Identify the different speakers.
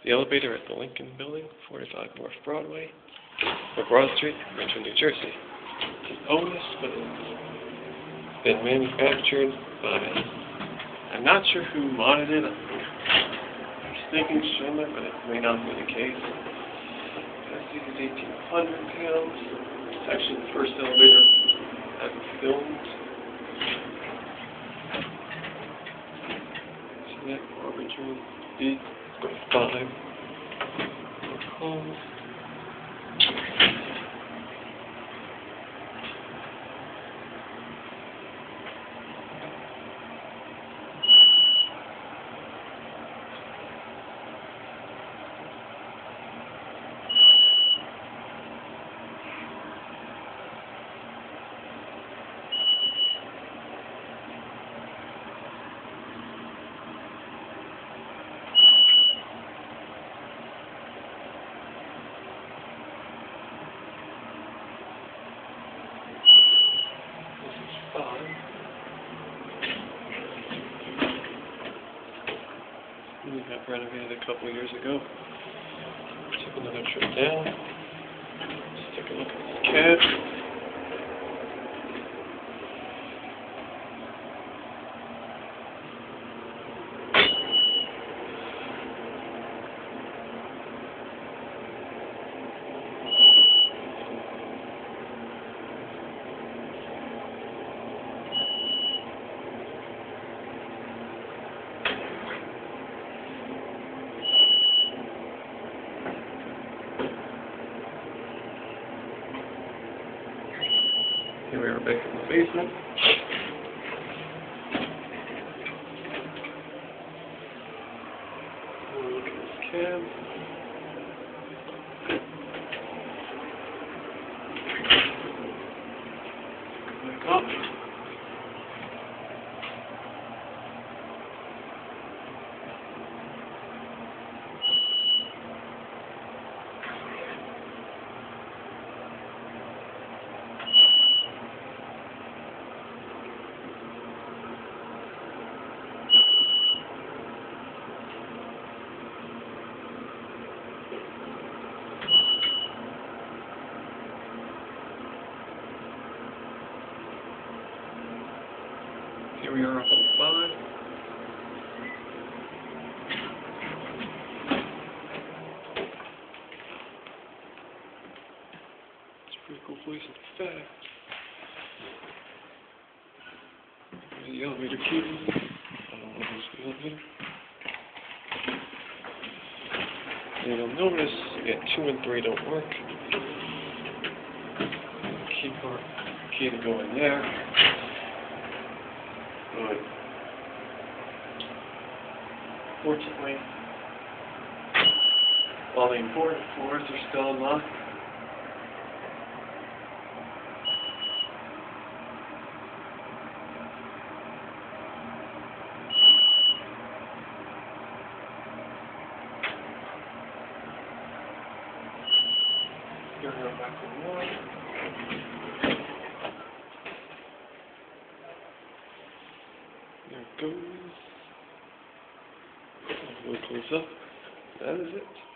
Speaker 1: The elevator at the Lincoln Building, 45 North Broad Street, Ridgewood, New Jersey. It's an Otis, but it's been manufactured by, I'm not sure who modded it. I'm thinking Schindler, but it may not be the case. Capacity is 1,800 pounds. It's actually the first elevator ever filmed. See that arbitrary 8.5 home. We got renovated a couple years ago. Took another trip down. Let's take a look at this cab. Here we are back in the basement. We'll look at this cab. Back up. Here we are up on 5. It's a pretty cool place, in fact. There's the elevator key. I don't know who's the elevator. And you'll notice, again, 2 and 3 don't work. Key to go in there. But fortunately, all the important floors are still unlocked. Here we are back on 1. There it goes. We'll close up. That is it.